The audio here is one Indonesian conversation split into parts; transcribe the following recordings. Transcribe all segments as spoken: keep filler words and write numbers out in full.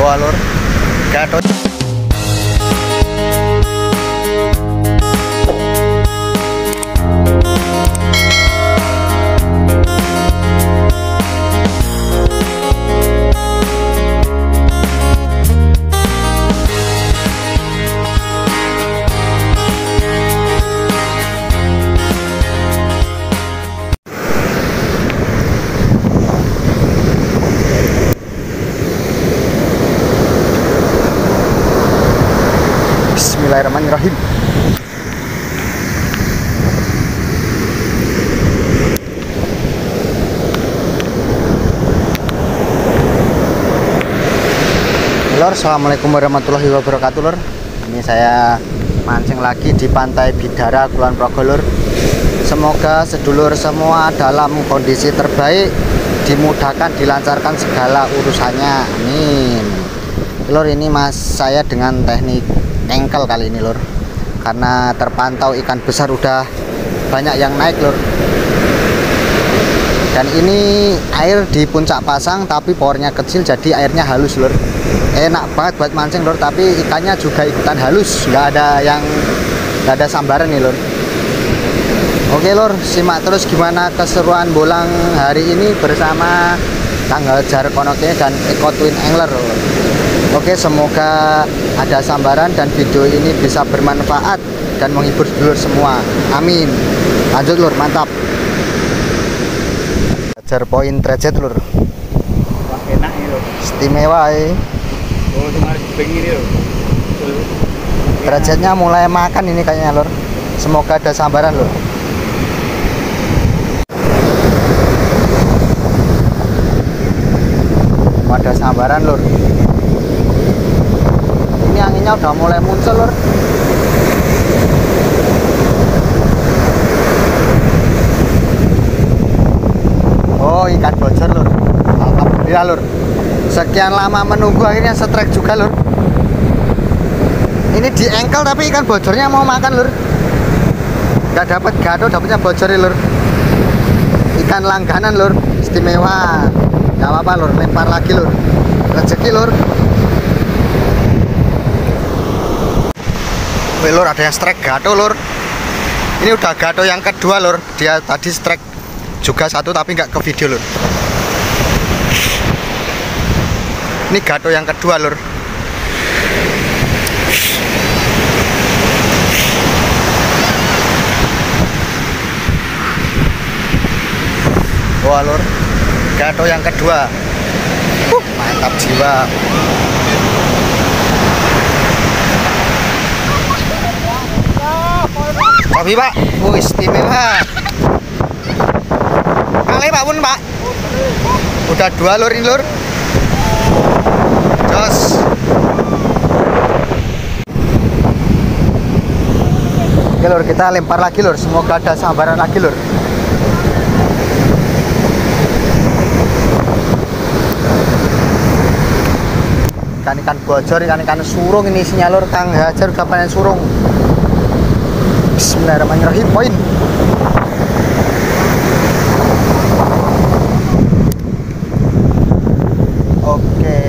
Wah lur, Gatot. Bismillahirrahmanirrahim. Lur, assalamualaikum warahmatullahi wabarakatuh lur. Ini saya mancing lagi di Pantai Bidara, Kulon Progo lur. Semoga sedulur semua dalam kondisi terbaik, dimudahkan, dilancarkan segala urusannya, amin. Lur, ini mas saya dengan teknik engkel kali ini lur, karena terpantau ikan besar udah banyak yang naik lur. Dan ini air di puncak pasang tapi pornya kecil, jadi airnya halus lur. Enak banget buat mancing lur, tapi ikannya juga ikutan halus, nggak ada yang nggak ada sambaran nih lur. Oke lur, simak terus gimana keseruan bolang hari ini bersama Kang Hajar Konoke dan Eko Twin Angler lur. Oke, semoga ada sambaran dan video ini bisa bermanfaat dan menghibur dulur semua, amin. Lanjut lur, mantap. Hajar poin trejet lur. Wah, enak ini lur. Istimewa ya. Oh, cuma begini lur. Trejetnya mulai makan ini kayaknya lur. Semoga ada sambaran lur. Ada sambaran lur. Ini anginnya udah mulai muncul lur. Oh, ikan bocor lur. Alhamdulillah lur. Sekian lama menunggu akhirnya strike juga lur. Ini di engkel tapi ikan bocornya mau makan lur. Gak dapat gato, dapatnya bocor lur. Ikan langganan lur, istimewa. Gak apa-apa lur, lempar lagi lur. Rezeki lur. Wih lur, ada yang strike gato lur. Ini udah gato yang kedua lur. Dia tadi strike juga satu tapi nggak ke video lur. Ini gato yang kedua lur. Wah lur, gato yang kedua. uh, Mantap jiwa. Tapi pak, oh, istimewa. Kali pak pun pak. Udah dua lur ini lur. Jos. Oke lur, kita lempar lagi lur. Semoga ada sambaran lagi lur. Ikan-ikan bocor, ikan-ikan surung ini isinya lur. Kang Hajar udah panen surung. Bismillahirrahmanirrahim, poin. Oke.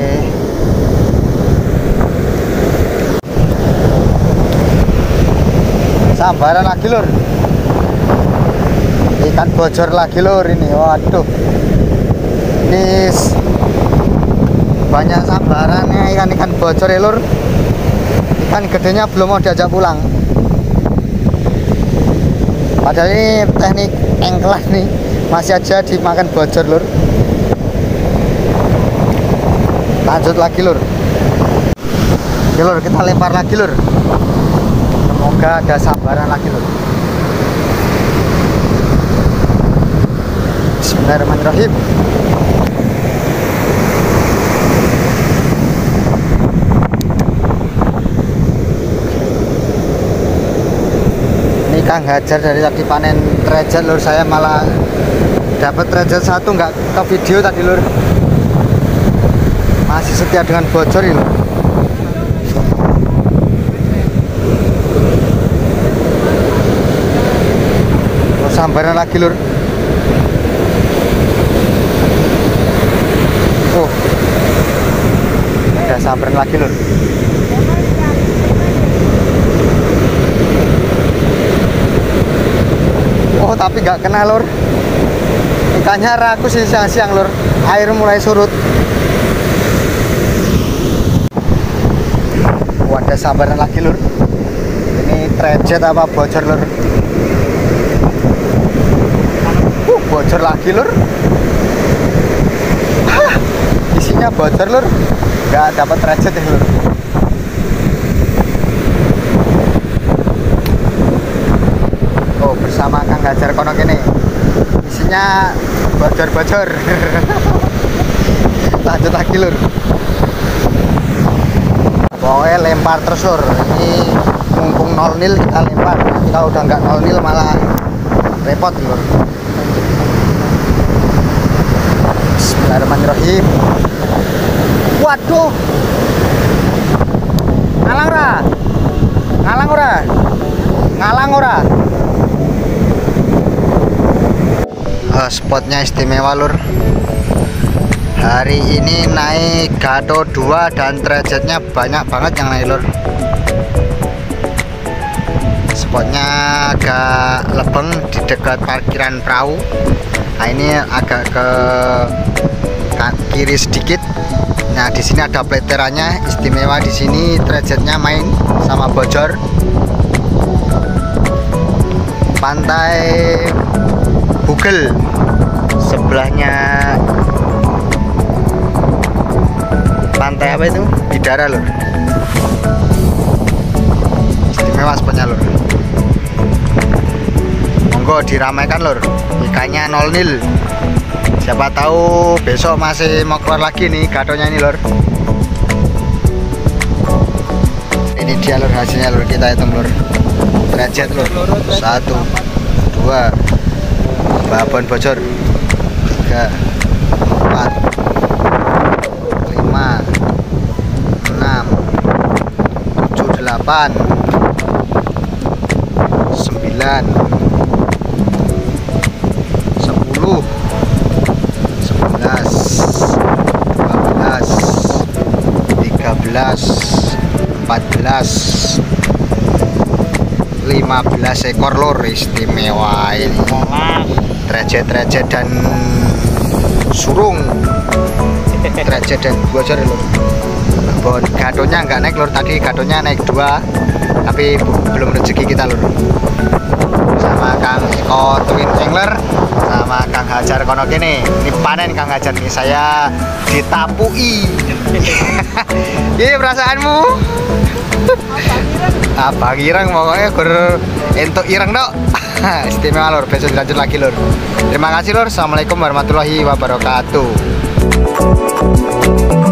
Sambaran lagi lur. Ikan bocor lagi lur ini. Waduh. Ini banyak sambarannya ikan-ikan bocor ya lur. Ikan gedenya belum mau diajak pulang. Padahal ini teknik engkelan nih, masih aja dimakan bocor lur. Lanjut lagi lur. Oke lur, kita lempar lagi lur. Semoga ada sambaran lagi lur. Bismillahirrahmanirrahim. Kang Hajar dari tadi panen trejet lur, saya malah dapat trejet satu nggak ke video tadi lur. Masih setia dengan bocor ini lur. Oh, sambaran lagi lur. Oh, ada sambaran lagi lur. Oh tapi nggak kena lur, ikannya rakus sih siang-siang lur, air mulai surut. Wadah sambaran lagi lur, ini trejet apa bocor lur. Uh, bocor lagi lur. Hah, isinya bocor lur, nggak dapat trejet ya lur. Oh, bersama Kang Hajar kono kene isinya bocor-bocor. Lanjut lagi lur. Pokoknya lempar terus lur, ini mumpung nol nil kita lempar, nanti kalau udah nggak nol nil malah repot lur. Bismillahirrahmanirrahim. Waduh, ngalang ora, ngalang ora, ngalang ora. Uh, spotnya istimewa lur. Hari ini naik gato dua dan trejetnya banyak banget yang naik lur. Spotnya agak lebeng di dekat parkiran perahu. Nah ini agak ke kiri sedikit. Nah di sini ada pleterannya, istimewa di sini trejetnya main sama bocor. Pantai Bugel sebelahnya pantai apa itu? Bidara lur. Istimewa spotnya lur. Monggo diramaikan lur. Ikannya nol nil. Siapa tahu besok masih mau keluar lagi nih gatonya ini lur. Ini dia lur hasilnya lur, kita hitung lur. Trejet lur. Satu, dua, babon bocor, tiga, empat, lima, enam, tujuh, delapan, sembilan, sepuluh, sebelas, dua belas, tiga belas, empat belas, lima belas ekor lur. Istimewa ini. Trejet-trejet dan surung. Trejet dan bocor lur. Bon, gatonya nggak naik lur, tadi gatonya naik dua tapi belum rezeki kita lur. Sama Kang Eko Twin Angler sama Kang Hajar kono kene. Ini panen Kang Hajar nih, saya ditapui. Ini perasaanmu? Abang ireng pokoknya gur entuk ireng dok. Istimewa lur, besok lanjut lagi lur. Terima kasih lur. Assalamualaikum warahmatullahi wabarakatuh.